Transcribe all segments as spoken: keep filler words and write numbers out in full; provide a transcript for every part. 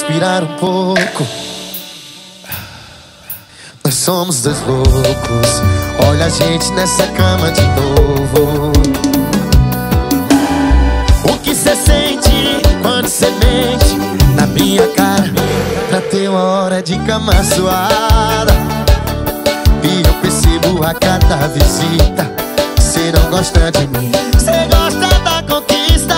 respirar um pouco. Nós somos dois loucos. Olha a gente nessa cama de novo. O que cê sente quando cê mente na minha cara pra ter uma hora de cama suada? E eu percebo a cada visita cê não gosta de mim, cê gosta da conquista.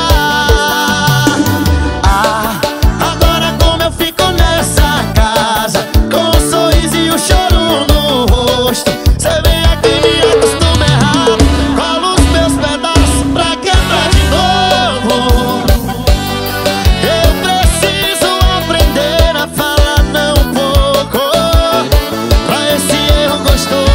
Ah, agora como eu fico nessa casa com um sorriso e um choro no rosto. Cê vem aqui e me acostuma errado, cola os meus pedaços pra quebrar de novo. Eu preciso aprender a falar não um pouco pra esse erro gostoso.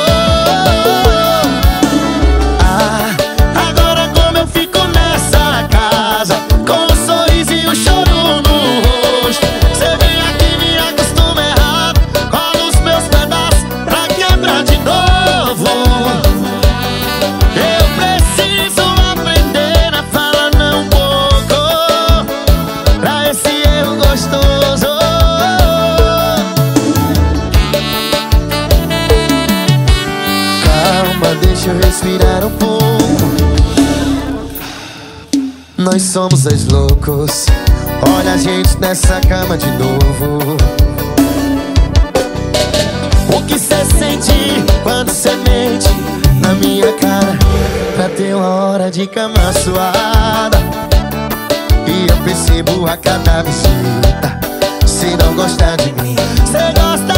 Deixa eu respirar um pouco. Nós somos dois loucos. Olha a gente nessa cama de novo. O que cê sente quando cê mente na minha cara pra ter uma hora de cama suada? E eu percebo a cada visita cê não gosta de mim, cê gosta